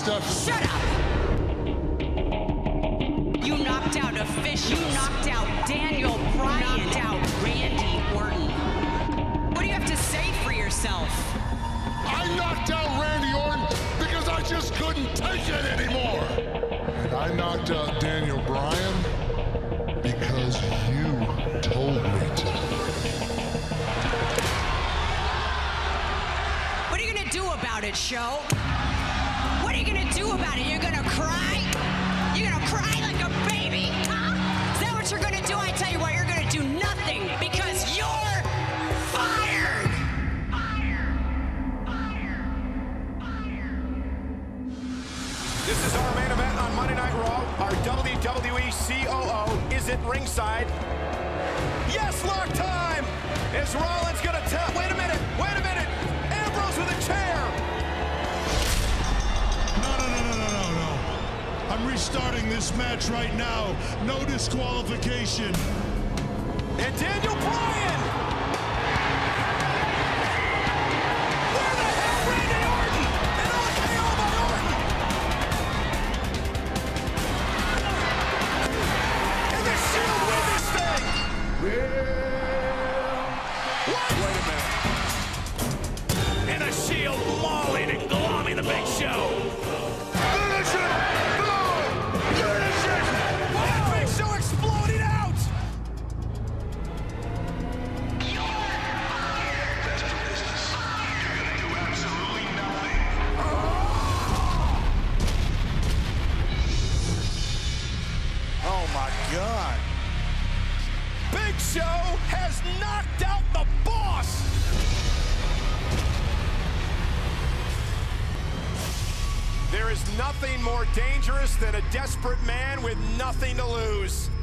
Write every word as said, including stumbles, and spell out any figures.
Stephanie. Shut up! You knocked out a fish. You knocked out Daniel Bryan. You knocked out Randy Orton. What do you have to say for yourself? I knocked out Randy Orton because I just couldn't take it anymore. And I knocked out Daniel Bryan because you told me to. What are you gonna do about it, Show? What are you gonna do about it? You're gonna cry? You're gonna cry like a baby? Huh? Is that what you're gonna do? I tell you what, you're gonna do nothing because you're fired! Fire! Fire! Fire! This is our main event on Monday Night Raw. Our W W E C O O is at ringside. Yes, lock time! Is Rollins gonna tell? Wait a minute, wait a minute! Ambrose with a chair! No, no, no, no, no, no, no. I'm restarting this match right now. No disqualification. And Daniel Bryan! Where the hell, Randy Orton? And R K O by Orton! And the Shield win this thing! What? Wait a minute. And the Shield mauling and glomming the Big Show. Big Show exploding out! Oh my God. Big Show has knocked out the boss! There is nothing more dangerous than a desperate man with nothing to lose.